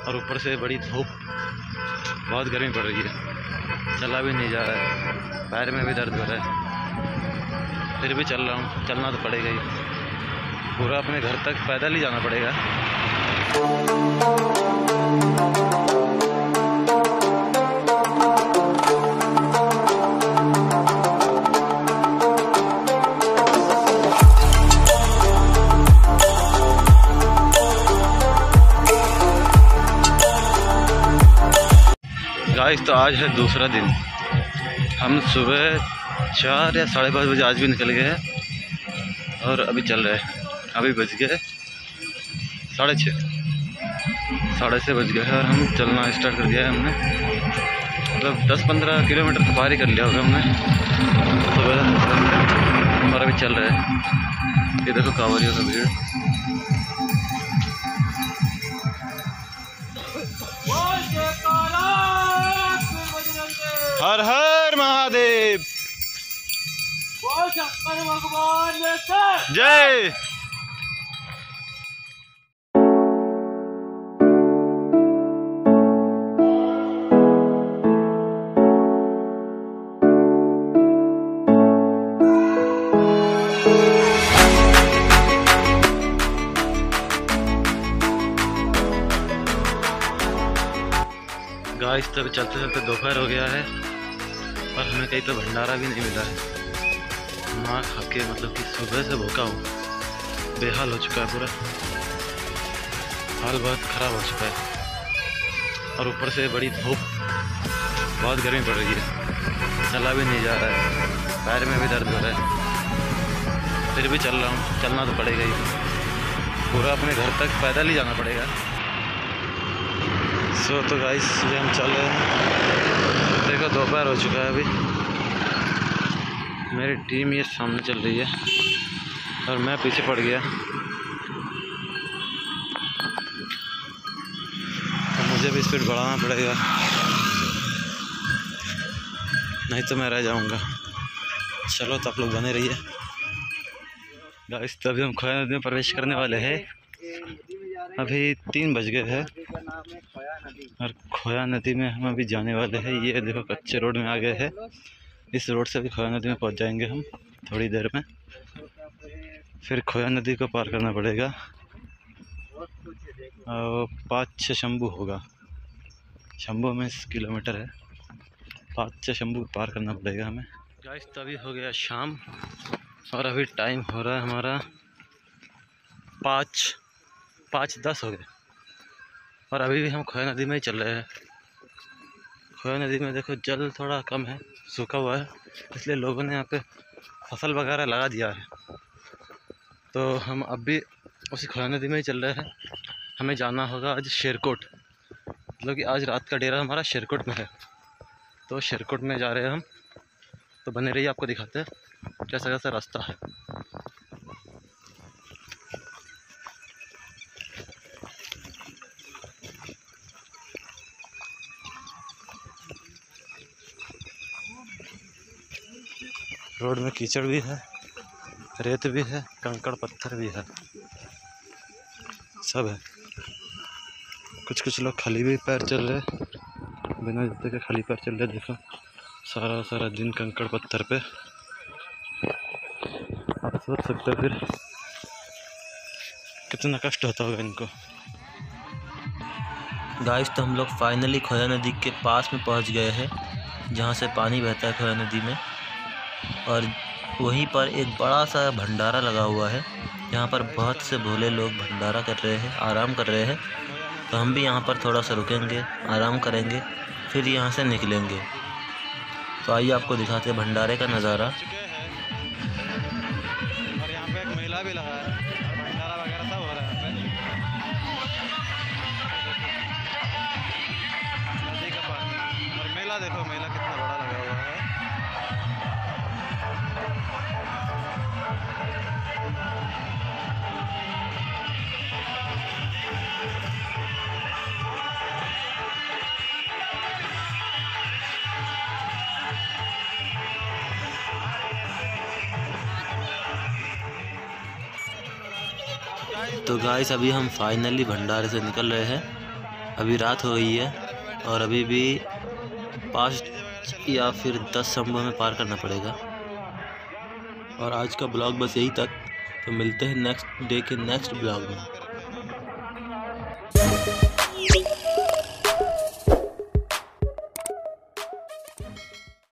और ऊपर से बड़ी धूप, बहुत गर्मी पड़ रही है। चला भी नहीं जा रहा है, पैर में भी दर्द हो रहा है, फिर भी चल रहा हूँ। चलना तो पड़ेगा ही, पूरा अपने घर तक पैदल ही जाना पड़ेगा। गाइस तो आज है दूसरा दिन। हम सुबह 4 या 5:30 बजे आज भी निकल गए हैं और अभी चल रहे हैं। अभी बज गए 6:30, 6:30 बज गए हैं और हम चलना स्टार्ट कर दिया है हमने। मतलब 10-15 किलोमीटर तो पार ही कर लिया होगा हमने सुबह, और अभी चल रहे हैं। ये देखो कांवरियों का भीड़। हर हर महादेव, जय। गाइस तब चलते चलते दोपहर हो गया है और हमें कहीं पे भंडारा भी नहीं मिला है। माँ खा के मतलब कि सुबह से भूखा हूँ, बेहाल हो चुका है पूरा, हाल बहुत ख़राब हो चुका है। और ऊपर से बड़ी धूप, बहुत गर्मी पड़ रही है। चला भी नहीं जा रहा है, पैर में भी दर्द हो रहा है, फिर भी चल रहा हूँ। चलना तो पड़ेगा ही, पूरा अपने घर तक पैदल ही जाना पड़ेगा। तो गाइस ये हम चल रहे हैं। देखो दोपहर हो चुका है अभी। मेरी टीम ये सामने चल रही है और मैं पीछे पड़ गया। तो मुझे भी स्पीड बढ़ाना पड़ेगा, नहीं तो मैं रह जाऊंगा। चलो तो आप लोग बने रहिए। गाइस तभी हम खोया नदी में प्रवेश करने वाले हैं। अभी 3 बज गए हैं और खोया नदी में हम अभी जाने वाले हैं। ये देखो कच्चे रोड में आ गए हैं। इस रोड से भी खोया नदी में पहुंच जाएंगे हम थोड़ी देर में। फिर खोया नदी को पार करना पड़ेगा और 5-6 शंभू होगा। शंभू में किलोमीटर है, 5-6 शंभू पार करना पड़ेगा हमें। गाइस तभी हो गया शाम और अभी टाइम हो रहा है हमारा 5:10 हो गए और अभी भी हम खोया नदी में ही चल रहे हैं। खोया नदी में देखो जल थोड़ा कम है, सूखा हुआ है, इसलिए लोगों ने यहाँ पे फसल वगैरह लगा दिया है। तो हम अब भी उसी खोया नदी में ही चल रहे हैं। हमें जाना होगा आज शेरकोट, मतलब कि आज रात का डेरा हमारा शेरकोट में है। तो शेरकोट में जा रहे हैं हम। तो बने रहिए, आपको दिखाते हैं कैसा कैसा रास्ता है। रोड में कीचड़ भी है, रेत भी है, कंकड़ पत्थर भी है, सब है। कुछ कुछ लोग खाली भी पैर चल रहे, बिना जूते के खाली पैर चल रहे। देखो सारा सारा दिन कंकड़ पत्थर पे। आप सोच सकते हो फिर कितना कष्ट होता होगा इनको। गाइस तो हम लोग फाइनली खोया नदी के पास में पहुंच गए हैं, जहां से पानी बहता है खोया नदी में। और वहीं पर एक बड़ा सा भंडारा लगा हुआ है, यहाँ पर बहुत से भोले लोग भंडारा कर रहे हैं, आराम कर रहे हैं। तो हम भी यहाँ पर थोड़ा सा रुकेंगे, आराम करेंगे, फिर यहाँ से निकलेंगे। तो आइए आपको दिखाते हैं भंडारे का नज़ारा। और यहाँ पे एक मेला भी लगा है, भंडारा वगैरह सब हो रहा है यहाँ पे। नदी का पानी और मेला, देखो मेला कितना बड़ा लगा हुआ है। तो गाइस अभी हम फाइनली भंडारे से निकल रहे हैं अभी रात हो गई है और अभी भी 5 या फिर 10 संभव में पार करना पड़ेगा। और आज का ब्लॉग बस यही तक। तो मिलते हैं नेक्स्ट डे के नेक्स्ट ब्लॉग में।